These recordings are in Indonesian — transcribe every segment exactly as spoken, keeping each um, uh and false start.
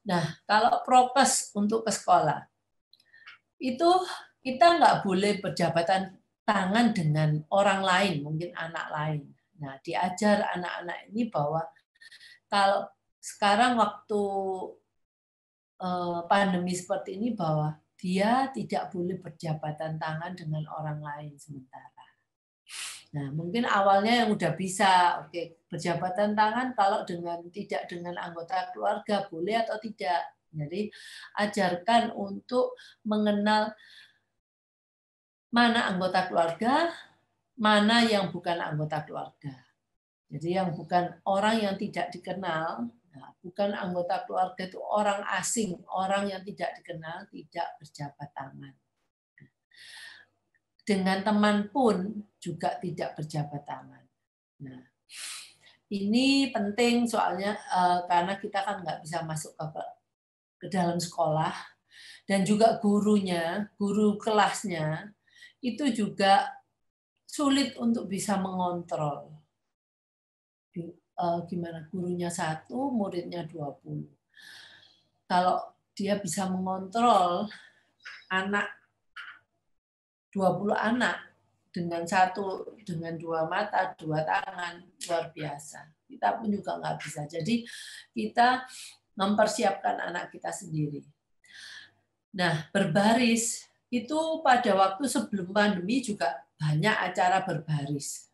Nah, kalau prokes untuk ke sekolah, itu kita nggak boleh berjabatan tangan dengan orang lain, mungkin anak lain. Nah, diajar anak-anak ini bahwa kalau sekarang waktu pandemi seperti ini, bahwa dia tidak boleh berjabatan tangan dengan orang lain sementara. Nah, mungkin awalnya yang udah bisa, oke, berjabatan tangan kalau dengan tidak dengan anggota keluarga boleh atau tidak. Jadi ajarkan untuk mengenal mana anggota keluarga, mana yang bukan anggota keluarga. Jadi yang bukan orang yang tidak dikenal, nah, bukan anggota keluarga itu orang asing, orang yang tidak dikenal, tidak berjabat tangan. Dengan teman pun juga tidak berjabat tangan. Nah, ini penting soalnya uh, karena kita kan nggak bisa masuk ke, ke dalam sekolah, dan juga gurunya, guru kelasnya itu juga sulit untuk bisa mengontrol. Gimana gurunya satu, muridnya dua puluh. Kalau dia bisa mengontrol anak dua puluh anak dengan satu, dengan dua mata, dua tangan, luar biasa. Kita pun juga nggak bisa. Jadi kita mempersiapkan anak kita sendiri. Nah, berbaris itu pada waktu sebelum pandemi juga banyak acara berbaris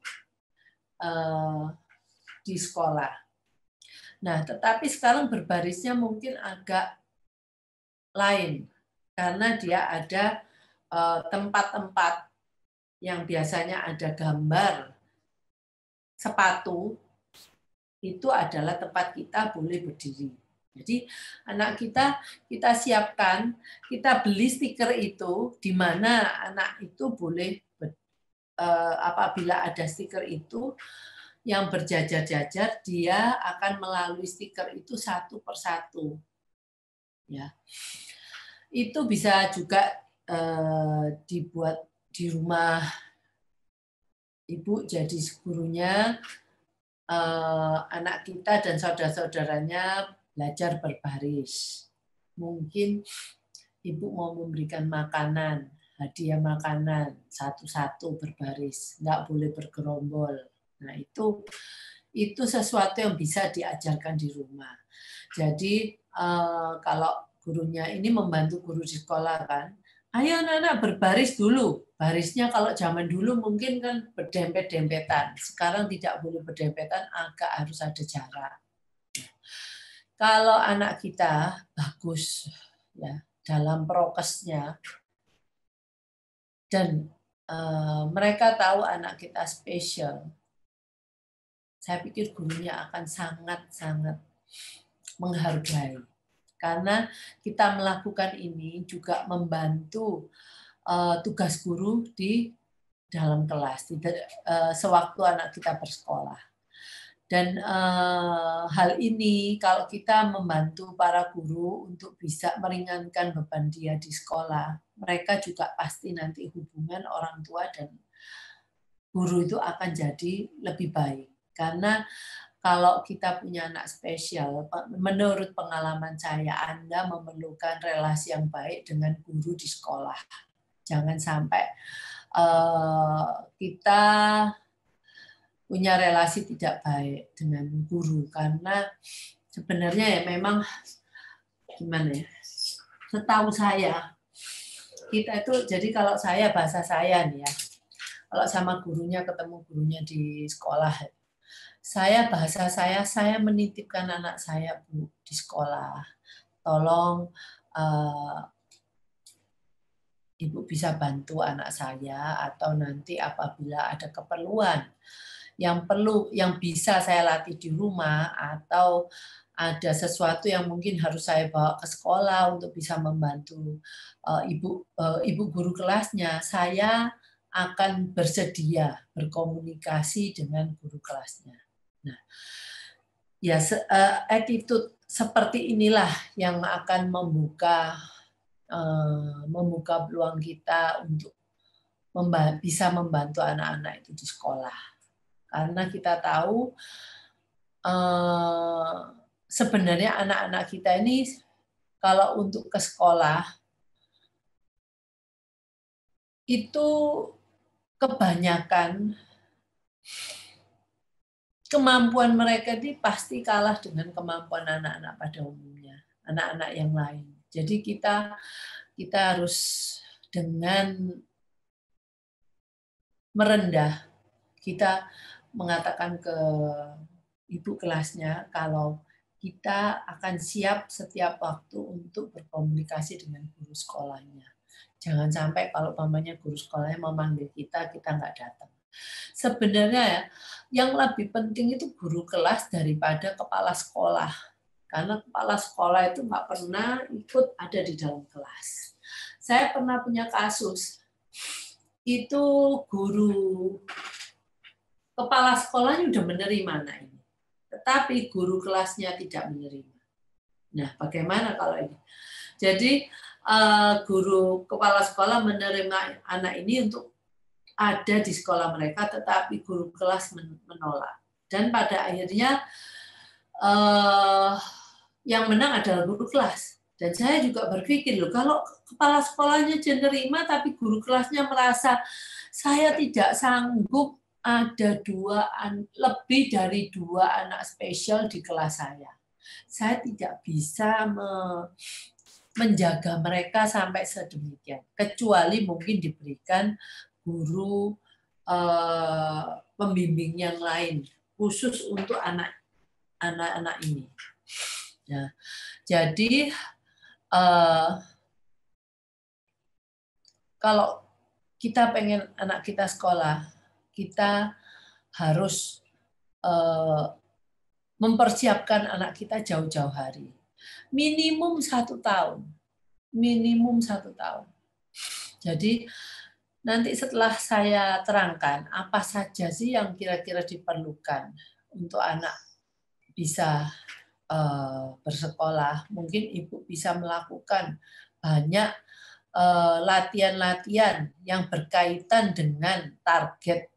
di sekolah. Nah, tetapi sekarang berbarisnya mungkin agak lain karena dia ada tempat-tempat yang biasanya ada gambar sepatu, itu adalah tempat kita boleh berdiri. Jadi anak kita kita siapkan, kita beli stiker itu di mana anak itu boleh apabila ada stiker itu yang berjajar-jajar, dia akan melalui stiker itu satu persatu. Ya. Itu bisa juga eh, dibuat di rumah ibu, jadi gurunya eh, anak kita dan saudara-saudaranya belajar berbaris. Mungkin ibu mau memberikan makanan, hadiah makanan satu-satu berbaris, nggak boleh bergerombol. Nah, itu itu sesuatu yang bisa diajarkan di rumah. Jadi eh, kalau gurunya ini membantu guru di sekolah kan, ayo anak-anak berbaris dulu. Barisnya kalau zaman dulu mungkin kan berdempet-dempetan. Sekarang tidak boleh berdempetan, agak harus ada jarak. Kalau anak kita bagus ya dalam prokesnya, dan uh, mereka tahu anak kita spesial, saya pikir gurunya akan sangat-sangat menghargai. Karena kita melakukan ini juga membantu uh, tugas guru di dalam kelas, di, uh, sewaktu anak kita bersekolah. Dan uh, hal ini kalau kita membantu para guru untuk bisa meringankan beban dia di sekolah, mereka juga pasti nanti hubungan orang tua dan guru itu akan jadi lebih baik. Karena kalau kita punya anak spesial, menurut pengalaman saya, Anda memerlukan relasi yang baik dengan guru di sekolah. Jangan sampai uh, kita punya relasi tidak baik dengan guru, karena sebenarnya ya memang gimana ya, setahu saya kita itu, jadi kalau saya bahasa saya nih ya, kalau sama gurunya, ketemu gurunya di sekolah, saya bahasa saya saya menitipkan anak saya Bu di sekolah, tolong uh, Ibu bisa bantu anak saya, atau nanti apabila ada keperluan yang perlu, yang bisa saya latih di rumah, atau ada sesuatu yang mungkin harus saya bawa ke sekolah untuk bisa membantu uh, ibu uh, ibu guru kelasnya, saya akan bersedia berkomunikasi dengan guru kelasnya. Nah, ya uh, attitude seperti inilah yang akan membuka uh, membuka peluang kita untuk memba- bisa membantu anak-anak itu di sekolah. Karena kita tahu uh, sebenarnya anak-anak kita ini kalau untuk ke sekolah, itu kebanyakan kemampuan mereka ini pasti kalah dengan kemampuan anak-anak pada umumnya, anak-anak yang lain. Jadi kita kita harus dengan merendah, kita mengatakan ke ibu kelasnya kalau kita akan siap setiap waktu untuk berkomunikasi dengan guru sekolahnya. Jangan sampai kalau umpamanya guru sekolahnya memanggil kita, kita nggak datang. Sebenarnya ya, yang lebih penting itu guru kelas daripada kepala sekolah. Karena kepala sekolah itu nggak pernah ikut ada di dalam kelas. Saya pernah punya kasus, itu guru kepala sekolahnya udah menerima anak ini, tetapi guru kelasnya tidak menerima. Nah, bagaimana kalau ini? Jadi guru kepala sekolah menerima anak ini untuk ada di sekolah mereka, tetapi guru kelas menolak. Dan pada akhirnya yang menang adalah guru kelas. Dan saya juga berpikir, loh, kalau kepala sekolahnya menerima, tapi guru kelasnya merasa saya tidak sanggup ada dua lebih dari dua anak spesial di kelas saya. Saya tidak bisa me, menjaga mereka sampai sedemikian, kecuali mungkin diberikan guru eh, pembimbing yang lain khusus untuk anak anak-anak ini. Nah, jadi eh, kalau kita pengen anak kita sekolah, kita harus eh, mempersiapkan anak kita jauh-jauh hari. Minimum satu tahun. Minimum satu tahun. Jadi nanti setelah saya terangkan apa saja sih yang kira-kira diperlukan untuk anak bisa uh, bersekolah, mungkin ibu bisa melakukan banyak latihan-latihan uh, yang berkaitan dengan target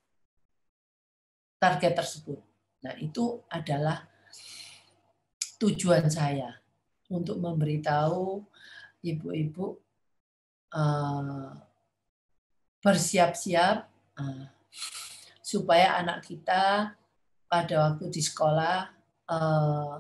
target tersebut. Nah, itu adalah tujuan saya untuk memberitahu ibu-ibu uh, bersiap-siap uh, supaya anak kita pada waktu di sekolah uh,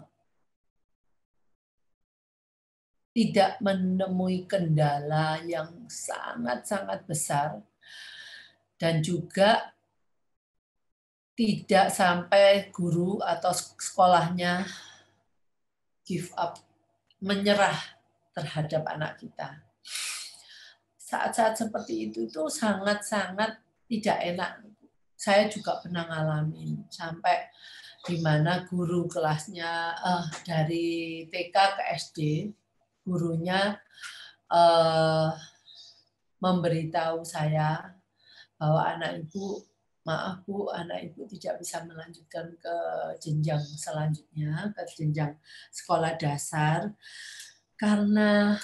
tidak menemui kendala yang sangat-sangat besar dan juga tidak sampai guru atau sekolahnya give up, menyerah terhadap anak kita. Saat-saat seperti itu itu sangat-sangat tidak enak. Saya juga pernah ngalamin sampai di mana guru kelasnya uh, dari T K ke S D, gurunya uh, memberitahu saya bahwa anak ibu, maaf Bu, anak ibu tidak bisa melanjutkan ke jenjang selanjutnya, ke jenjang sekolah dasar, karena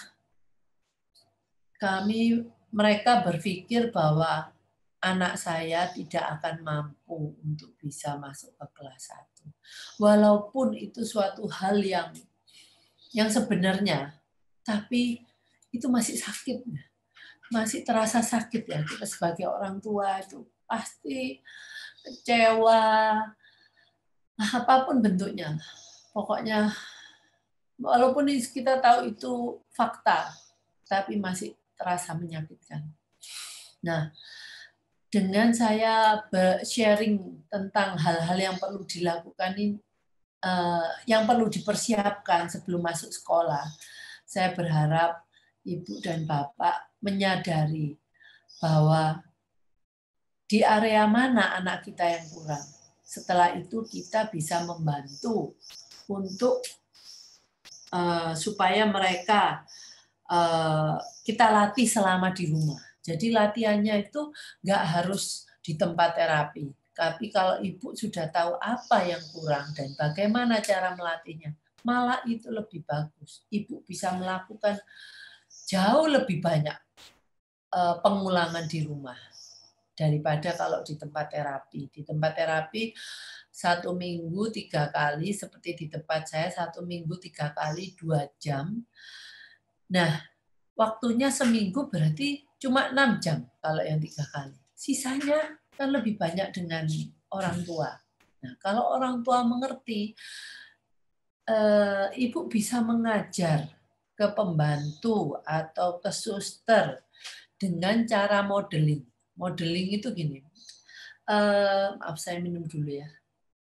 kami, mereka berpikir bahwa anak saya tidak akan mampu untuk bisa masuk ke kelas satu. Walaupun itu suatu hal yang yang sebenarnya, tapi itu masih sakit. Masih terasa sakit ya. Kita sebagai orang tua itu pasti kecewa, apapun bentuknya. Pokoknya walaupun kita tahu itu fakta, tapi masih terasa menyakitkan. Nah, dengan saya sharing tentang hal-hal yang perlu dilakukan ini, yang perlu dipersiapkan sebelum masuk sekolah, saya berharap ibu dan bapak menyadari bahwa di area mana anak kita yang kurang. Setelah itu kita bisa membantu untuk uh, supaya mereka uh, kita latih selama di rumah. Jadi latihannya itu nggak harus di tempat terapi. Tapi kalau ibu sudah tahu apa yang kurang dan bagaimana cara melatihnya, malah itu lebih bagus. Ibu bisa melakukan jauh lebih banyak uh, pengulangan di rumah daripada kalau di tempat terapi. Di tempat terapi satu minggu tiga kali, seperti di tempat saya satu minggu tiga kali dua jam. Nah, waktunya seminggu berarti cuma enam jam kalau yang tiga kali. Sisanya kan lebih banyak dengan orang tua. Nah, kalau orang tua mengerti, eh, ibu bisa mengajar ke pembantu atau ke suster dengan cara modeling. Modeling itu gini. Eh, maaf, saya minum dulu ya.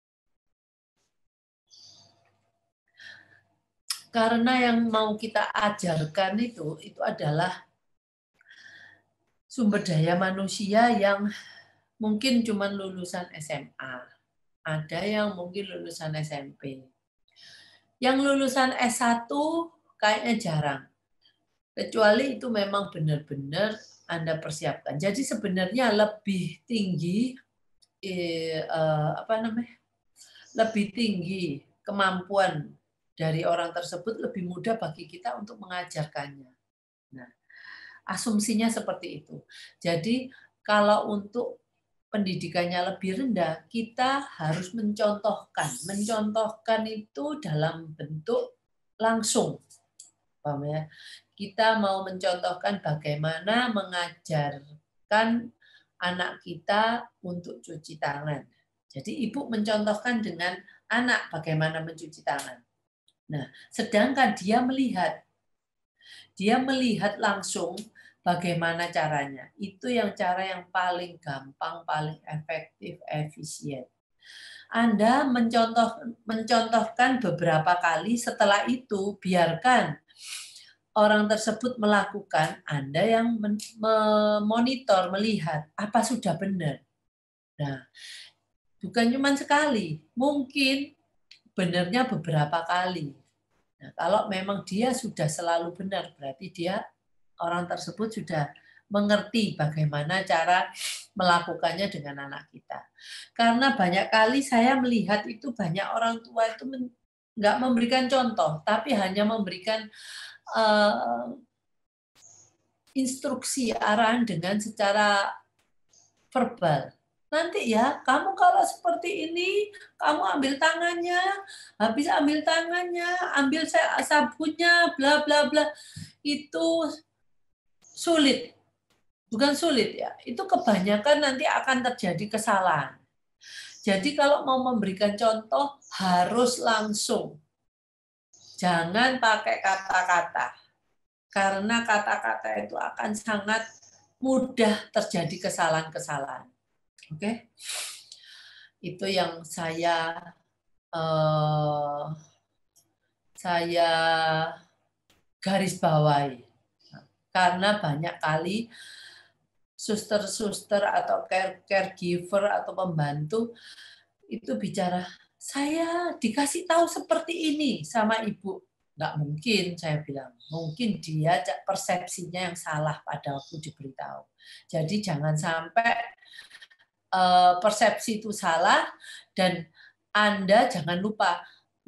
Karena yang mau kita ajarkan itu itu adalah sumber daya manusia yang mungkin cuma lulusan S M A. Ada yang mungkin lulusan S M P. Yang lulusan S satu kayaknya jarang. Kecuali itu memang benar-benar Anda persiapkan. Jadi sebenarnya lebih tinggi eh, apa namanya? Lebih tinggi kemampuan dari orang tersebut, lebih mudah bagi kita untuk mengajarkannya. Nah, asumsinya seperti itu. Jadi kalau untuk pendidikannya lebih rendah, kita harus mencontohkan. Mencontohkan itu dalam bentuk langsung. Paham ya? Kita mau mencontohkan bagaimana mengajarkan anak kita untuk cuci tangan. Jadi ibu mencontohkan dengan anak bagaimana mencuci tangan. Nah, sedangkan dia melihat, dia melihat langsung bagaimana caranya. Itu yang cara yang paling gampang, paling efektif, efisien. Anda mencontoh, mencontohkan beberapa kali, setelah itu biarkan orang tersebut melakukan, Anda yang memonitor, melihat apa sudah benar. Nah, bukan cuma sekali, mungkin benarnya beberapa kali. Nah, kalau memang dia sudah selalu benar, berarti dia orang tersebut sudah mengerti bagaimana cara melakukannya dengan anak kita. Karena banyak kali saya melihat itu banyak orang tua itu nggak memberikan contoh, tapi hanya memberikan uh, instruksi arahan dengan secara verbal. Nanti ya, kamu kalau seperti ini, kamu ambil tangannya, habis ambil tangannya, ambil sabunnya, bla bla bla. Itu sulit. Bukan sulit ya, itu kebanyakan nanti akan terjadi kesalahan. Jadi kalau mau memberikan contoh, harus langsung. Jangan pakai kata-kata. Karena kata-kata itu akan sangat mudah terjadi kesalahan-kesalahan. Oke, okay? Itu yang saya eh, saya garis bawahi. Karena banyak kali suster-suster atau caregiver atau pembantu itu bicara, saya dikasih tahu seperti ini sama ibu. Nggak mungkin, saya bilang. Mungkin dia persepsinya yang salah pada waktu diberitahu. Jadi jangan sampai persepsi itu salah, dan Anda jangan lupa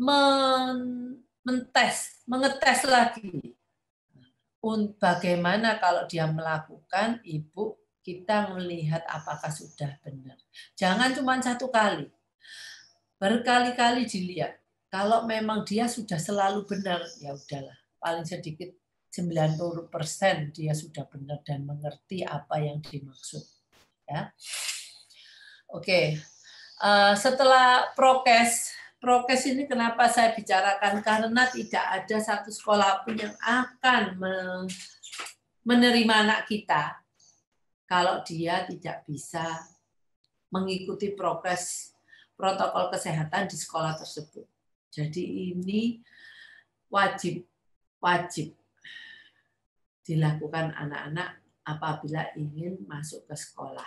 mentes, mengetes lagi. Bagaimana kalau dia melakukan, ibu, kita melihat apakah sudah benar. Jangan cuma satu kali. Berkali-kali dilihat. Kalau memang dia sudah selalu benar, ya udahlah. Paling sedikit sembilan puluh persen dia sudah benar dan mengerti apa yang dimaksud. Ya. Oke, uh, setelah prokes, prokes ini kenapa saya bicarakan? Karena tidak ada satu sekolah pun yang akan menerima anak kita kalau dia tidak bisa mengikuti prokes protokol kesehatan di sekolah tersebut. Jadi ini wajib, wajib dilakukan anak-anak apabila ingin masuk ke sekolah.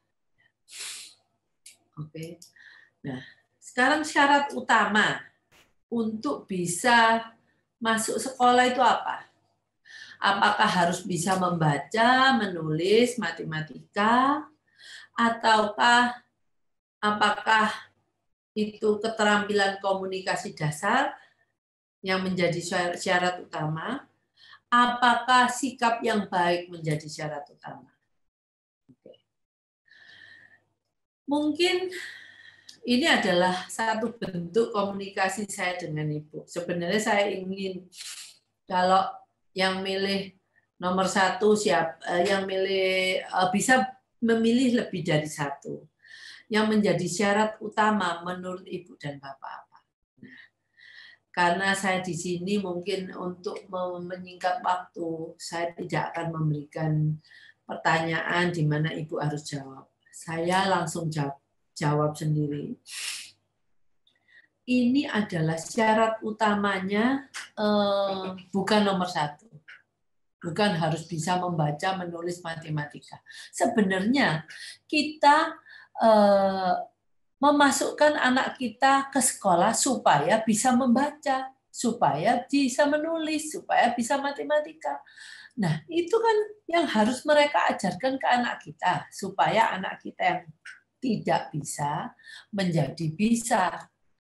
Oke. Nah, sekarang syarat utama untuk bisa masuk sekolah itu apa? Apakah harus bisa membaca, menulis, matematika, ataukah apakah itu keterampilan komunikasi dasar yang menjadi syarat utama? Apakah sikap yang baik menjadi syarat utama? Oke. Mungkin ini adalah satu bentuk komunikasi saya dengan Ibu. Sebenarnya saya ingin kalau yang milih nomor satu siap, yang milih bisa memilih lebih dari satu. Yang menjadi syarat utama menurut Ibu dan Bapak apa? Nah, karena saya di sini mungkin untuk menyingkat waktu, saya tidak akan memberikan pertanyaan di mana Ibu harus jawab. Saya langsung jawab, jawab sendiri. Ini adalah syarat utamanya eh, bukan nomor satu. Bukan harus bisa membaca, menulis matematika. Sebenarnya kita eh, memasukkan anak kita ke sekolah supaya bisa membaca, supaya bisa menulis, supaya bisa matematika. Nah, itu kan yang harus mereka ajarkan ke anak kita, supaya anak kita yang tidak bisa menjadi bisa.